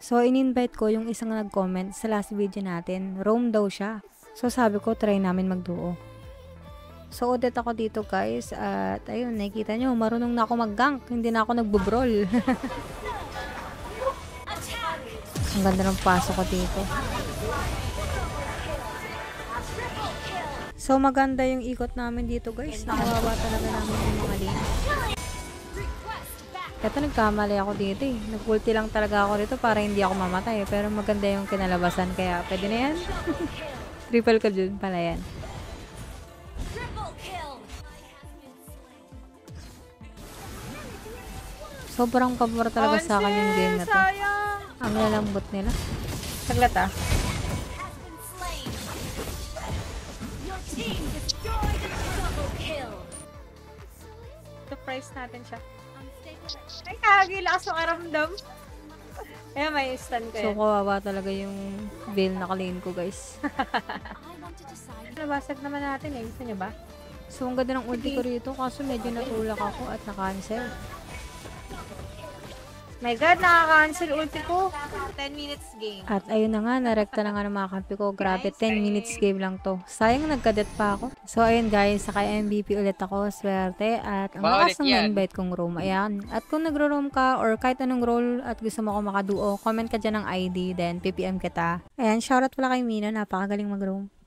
So, in-invite ko yung isang nag-comment sa last video natin. Roam daw siya. So, sabi ko, try namin mag-duo. So, udet ako dito guys. At ayun, nakikita nyo, marunong na ako mag-gank. Hindi na ako nagbubrol. Ang ganda ng pasok ko dito. So, maganda yung ikot namin dito guys. Nakawawa talaga namin yung mga lane. Ito, nagkamali ako dito eh. Nag-ulti lang talaga ako dito para hindi ako mamatay. Pero maganda yung kinalabasan. Kaya pwede na yan. Triple ko dun pala yan. Sobrang pabor talaga sa akin yung game na to. Ang lalambot nila. Saglat ah. Surprise natin siya. Ay, kakagilakas ang aramdam. Eh, may stun ko So, yan. kawawa talaga yung veil na kalane ko, guys. Nabasag naman natin eh. Gusto nyo ba? So, ang ganda ng ulti ko rito, kaso medyo natulak ako at na-cancel. My God, nakaka-cancel ulti ko. 10 minutes game. At ayun na nga, narekta na nga ng mga kampi ko. Grabe, 10 minutes game lang to. Sayang nagkadet pa ako. So, ayun guys, saka MVP ulit ako. Swerte. At ang lakas ng na-invite kong room. Ayan. At kung nagro-room ka or kahit anong role at gusto mo ako makaduo, comment ka dyan ng ID, then PPM kita. Ayan, shoutout pala kay Mina. Napakagaling mag-room.